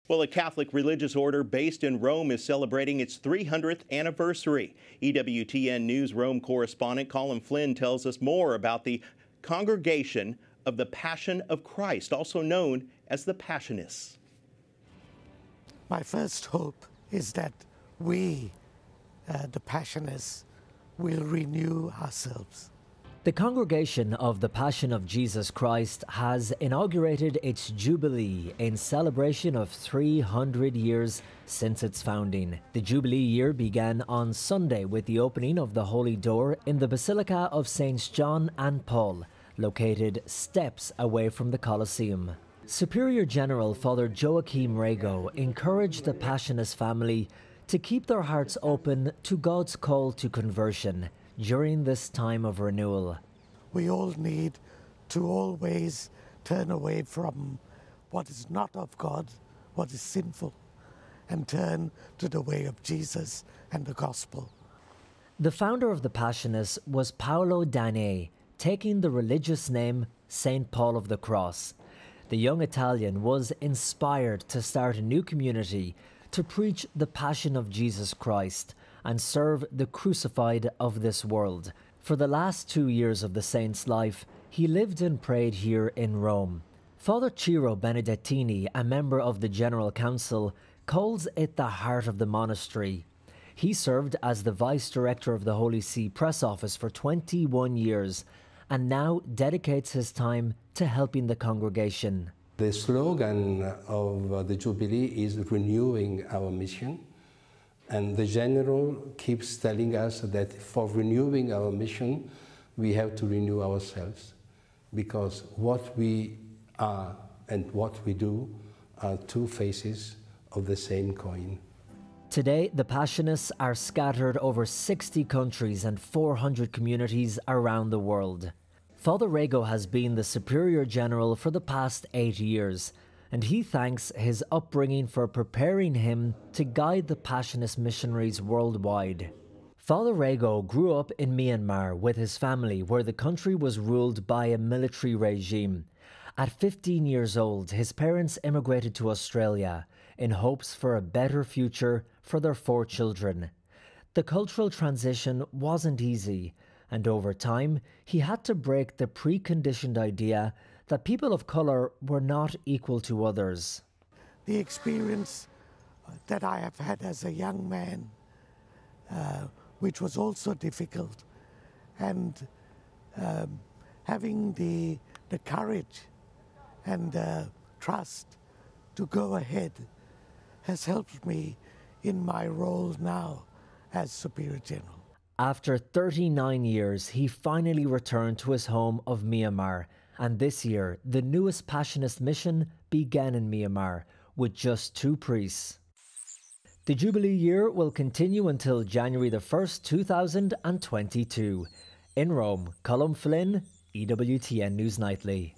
Well, a Catholic religious order based in Rome is celebrating its 300th anniversary. EWTN News Rome correspondent Colin Flynn tells us more about the Congregation of the Passion of Christ, also known as the Passionists. My first hope is that we, the Passionists, will renew ourselves. The Congregation of the Passion of Jesus Christ has inaugurated its Jubilee in celebration of 300 years since its founding. The Jubilee year began on Sunday with the opening of the Holy Door in the Basilica of Saints John and Paul, located steps away from the Colosseum. Superior General Father Joachim Rego encouraged the Passionist family to keep their hearts open to God's call to conversion during this time of renewal. We all need to always turn away from what is not of God, what is sinful, and turn to the way of Jesus and the gospel. The founder of the Passionists was Paolo Danei, taking the religious name St. Paul of the Cross. The young Italian was inspired to start a new community to preach the passion of Jesus Christ and serve the crucified of this world. For the last 2 years of the saint's life, he lived and prayed here in Rome. Father Ciro Benedettini, a member of the General Council, calls it the heart of the monastery. He served as the Vice Director of the Holy See Press Office for 21 years and now dedicates his time to helping the congregation. The slogan of the Jubilee is renewing our mission. And the General keeps telling us that for renewing our mission, we have to renew ourselves, because what we are and what we do are two faces of the same coin. Today, the Passionists are scattered over 60 countries and 400 communities around the world. Father Rego has been the Superior General for the past 8 years, and he thanks his upbringing for preparing him to guide the Passionist missionaries worldwide. Father Rego grew up in Myanmar with his family, where the country was ruled by a military regime. At 15 years old, his parents immigrated to Australia in hopes for a better future for their 4 children. The cultural transition wasn't easy, and over time, he had to break the preconditioned idea that people of colour were not equal to others. The experience that I have had as a young man, which was also difficult, and having the courage and trust to go ahead has helped me in my role now as Superior General. After 39 years, he finally returned to his home of Myanmar, and this year, the newest Passionist mission began in Myanmar with just 2 priests. The Jubilee year will continue until January the 1st, 2022. In Rome, Colin Flynn, EWTN News Nightly.